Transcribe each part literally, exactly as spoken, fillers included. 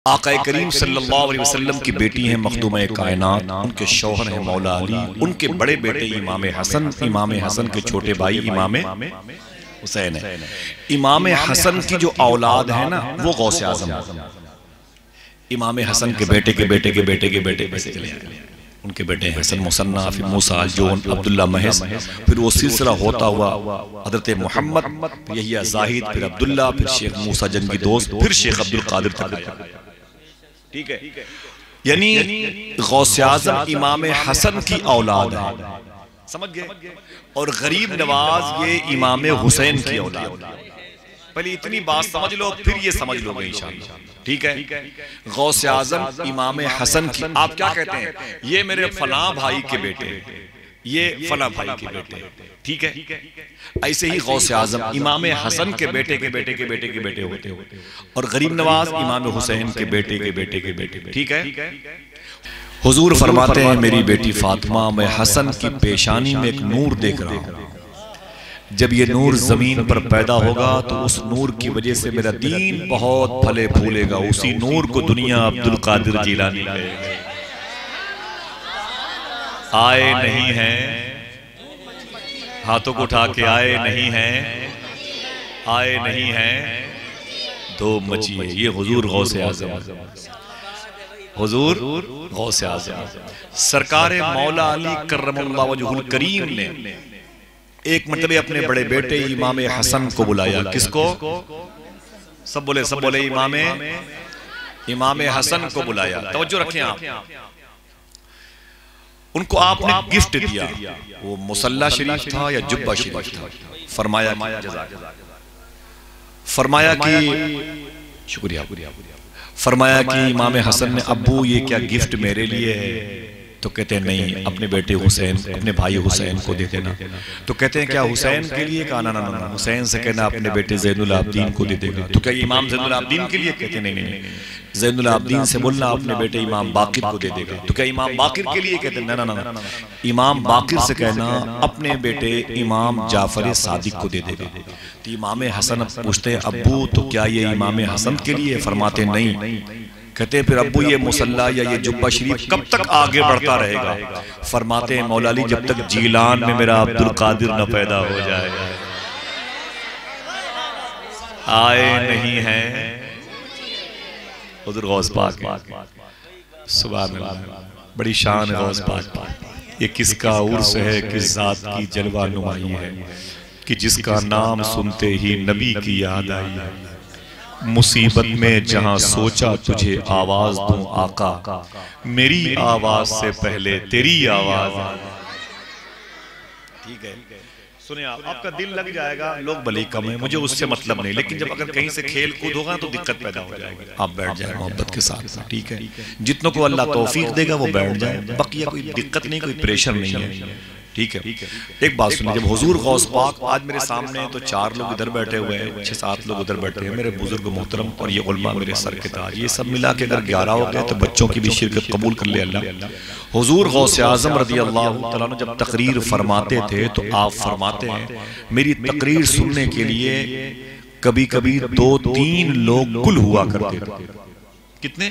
आका करीम सल्लल्लाहु अलैहि वसल्लम की बेटी हैं मखदूम कायनात, उनके शौहर हैं मौला अली, उनके बड़े बेटे इमाम हसन, इमाम हसन के छोटे भाई इमाम हुसैन है। इमाम हसन की जो औलाद है ना वो गौसे आजम। इमाम हसन के बेटे के बेटे के बेटे के बेटे कैसे चले आए, उनके बेटे हसन मुसन्ना, फिर मूसा जोन, अब्दुल्ला महस, फिर वो सिलसिला होता हुआ हजरत मोहम्मद, यही जाहिद, फिर अब्दुल्ला, फिर शेख मूसा जंगी दोस्त, फिर शेख अब्दुल कादिर तक आया। ठीक है, यानी गौसे आजम इमाम हसन की औलाद है, समझ गए। और गरीब नवाज ये इमाम हुसैन की औलाद। पहले इतनी बात समझ लो, फिर ये समझ लोगे इंशाअल्लाह। ठीक है, गौसे आजम इमाम हसन की, आप क्या कहते हैं, ये मेरे फला भाई के बेटे, ये फला भाई के बेटे। ठीक है, ऐसे ही गौसे आजम इमाम हसन के बेटे के बेटे के बेटे के बेटे होते होते और गरीब नवाज इमाम हुसैन के बेटे के बेटे के बेटे। ठीक है, हुजूर फरमाते हैं मेरी बेटी फातिमा, मैं हसन की पेशानी में एक नूर देख रहा हूं। जब ये नूर जमीन पर पैदा होगा तो उस नूर की वजह से मेरा दीन बहुत फले फूलेगा। उसी नूर को दुनिया अब्दुल कादिर जिलानी आए नहीं हैं, हाथों को उठा के आए नहीं हैं, आए नहीं हैं दो मचिए। ये हुजूर गौसे आजम, हुजूर गौसे आजम सरकार मौला अली कर्रमल्लाहु वजहुल करीम ने एक मतलब अपने बड़े बेटे इमाम हसन को बुलाया। किसको? सब बोले, सब बोले इमाम इमाम हसन को बुलाया। तवज्जो रखें आप, उनको आपने गिफ्ट दिया। वो मुसल्ला शरीफ था या जुब्बा शरीफ था? फरमाया फरमाया कि शुक्रिया, फरमाया कि इमाम हसन ने, अब्बू ये क्या गिफ्ट मेरे लिए है? तो कहते हैं नहीं, अपने बेटे हुसैन, अपने भाई हुसैन को दे देना। तो कहते हैं क्या हुसैन के लिए? कहा ना ना ना, हुसैन से कहना अपने बेटे ज़ैनुल आबदीन को दे देगा। तो क्या इमाम ज़ैनुल आबदीन के लिए? कहते नहीं नहीं, ज़ैनुल आबदीन से बोलना अपने बेटे इमाम बाकिर को दे देगा। तो क्या इमाम बाकिर के लिए? कहते ना ना ना, इमाम बाकिर से कहना अपने बेटे इमाम जाफर सादिक को दे देगा। तो इमाम हसन पूछते हैं अब्बू तो क्या ये इमाम हसन के लिए? फरमाते नहीं। कहते फिर अब्बू ये मुसल्ला या ये जुब्बा शरीफ कब तक आगे बढ़ता रहेगा? फरमाते हैं मौला अली जब तक जीलान में मेरा अब्दुल कादिर न पैदा हो जाए। आए नहीं हैं हुजूर गौस पाक, सुभान अल्लाह, बड़ी शान है गौस पाक। ये किसका उर्स है, किस जात की जलवा नुमाई है कि जिसका नाम सुनते ही नबी की याद आई। मुसीबत में जहां सोचा तुझे आवाज दूं आका, मेरी आवाज से पहले तेरी आवाज। ठीक है, सुने आप, आपका दिल लग जाएगा। लोग भले कम है, मुझे उससे मतलब नहीं, लेकिन जब अगर कहीं से खेल कूद होगा तो दिक्कत पैदा हो जाएगी। आप बैठ जाए मोहब्बत के साथ, ठीक है। जितनों को अल्लाह तौफीक देगा वो बैठ जाए, बाकी कोई दिक्कत नहीं, कोई प्रेशर नहीं है। ठीक है, एक बात सुनिए, जब हुजूर गौस पाक आज मेरे सामने तो चार लोग इधर बैठे हुए हैं, छह सात लोग उधर बैठे हैं, मेरे बुजुर्ग मोहतरम और ये उल्मा मेरे सर के ताज, ये सब मिला के अगर ग्यारह हो गए तो बच्चों की भी शिरकत कबूल कर ले अल्लाह। हुजूर गौसे आजम रज़ी अल्लाह तआला अन्हु जब तकरीर फरमाते थे तो आप फरमाते हैं मेरी तकरीर सुनने के लिए कभी कभी दो तीन लोग कुल हुआ करते थे। कितने?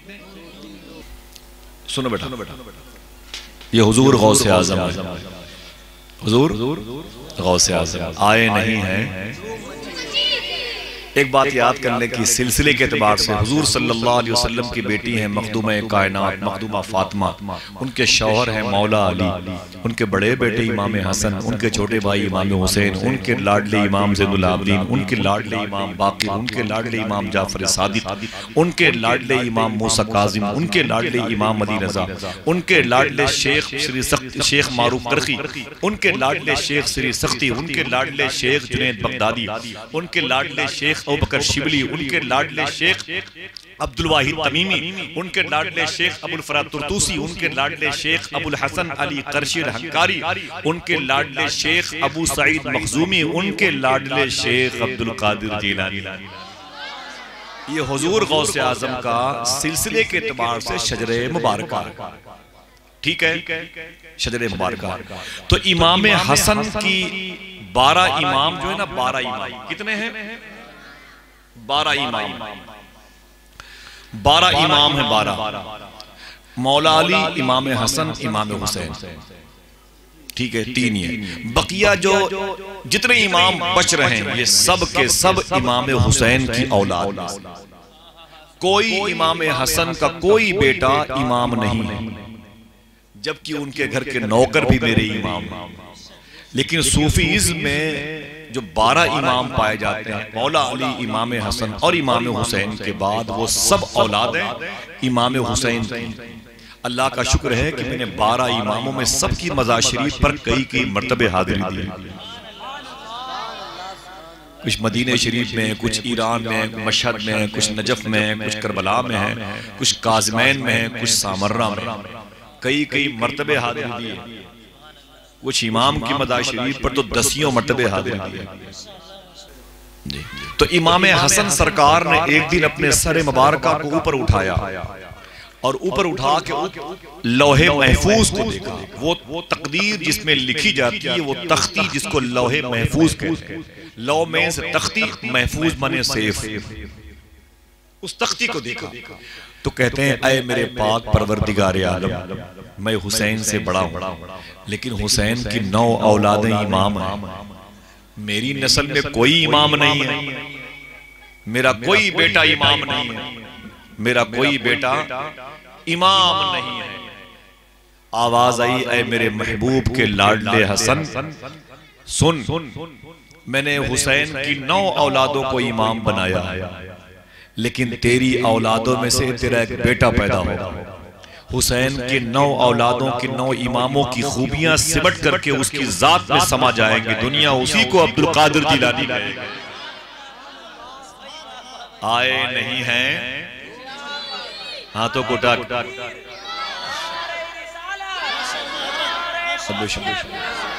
सुनो बेटा, ये हुजूर गौसे आजम है, हुजूर गौसे आजम आए नहीं हैं। एक बात याद करने की, सिलसिले के एतबार से हुजूर सल्लल्लाहु अलैहि वसल्लम की बेटी हैं मखदूम कायनात मखदूमा फातिमा, उनके शौहर हैं मौला अली, उनके बड़े बेटे इमाम हसन, उनके छोटे भाई इमाम हुसैन, उनके लाडले इमाम ज़ैनुल आबदीन, उनके लाडले इमाम बाकिर, उनके लाडले इमाम जाफर सादिक, उनके लाडले इमाम मूसा काज़िम, उनके लाडले इमाम अली रज़ा, उनके लाडले शेख श्री शेख मारूफ करखी, उनके लाडले शेख श्री सख्ती, उनके लाडले शेख जुनैद बगदादी, उनके लाडले शेख अबू बकर शिबली, उनके लाडले शेख अब्दुल वाहिद तमीमी, उनके लाडले शेख अबुल फराद तुर्तूसी, उनके लाडले शेख अबुल हसन अली करशीर हंकारी, उनके लाडले शेख अबू सईद मखजूमी, उनके लाडले शेख अब्दुल कादिर जिलानी। ये हुजूर गौसे आजम का सिलसिले के एतबार से शजरे मुबारका, ठीक है, शजरे मुबारका। तो इमाम हसन की बारह इमाम जो है ना, बारह इमाम कितने हैं? बारह इमाम। बारह इमाम है, बारह। मौला अली, इमाम हसन, इमाम हुसैन, ठीक है, तीन ये। बकिया जो जितने इमाम बच रहे हैं ये सब के सब इमाम हुसैन की औलाद। कोई इमाम हसन का कोई बेटा इमाम नहीं है, जबकि उनके घर के नौकर भी मेरे इमाम। लेकिन सूफीज़्म में जो बारह इमाम पाए जाते हैं, मौला अली, इमाम हसन और इमाम हुसैन के बाद वो सब औलाद हैं इमाम हुसैन की। अल्लाह का शुक्र है कि मैंने बारह इमामों में सबकी मज़ार शरीफ पर कई कई मर्तबे हाजिरी दी। कुछ मदीने शरीफ में, कुछ ईरान में, मशहद में, कुछ नजफ में, कुछ करबला में है, कुछ काज़मैन में है, कुछ सामर्रा में, कई कई मर्तबे हाजिरी दी। कुछ इमाम की मज़ार शरीफ पर तो दसियों मर्तबे हाजिरी दी। तो इमाम हसन सरकार ने एक दिन अपने सर मुबारका को ऊपर उठाया और ऊपर उठा के लौहे महफूज को देखा। वो वो तकदीर जिसमें लिखी जाती है, वो तख्ती जिसको लौहे महफूज कहते हैं। लौ में से तख्ती, महफूज माने सेफ। उस तख्ती को देखा तो कहते हैं, ऐ मेरे पाक परवरदिगार आलम, मैं हुसैन से बड़ा हूं, लेकिन हुसैन की नौ औलादें इमाम हैं, मेरी नस्ल में कोई इमाम नहीं है, मेरा कोई बेटा इमाम नहीं है, मेरा कोई बेटा इमाम नहीं है। आवाज आई, ऐ मेरे महबूब के लाडले हसन, सुन, मैंने हुसैन की नौ औलादों को इमाम बनाया, लेकिन तेरी औलादों में से तेरा एक बेटा पैदा होगा। हुसैन के नौ औलादों के नौ इमामों की खूबियां सिमट करके उसकी जात में समा जाएंगे। दुनिया उसी को अब्दुल कादिर जिलानी कहेगी। आए नहीं हैं हाथों को उठा,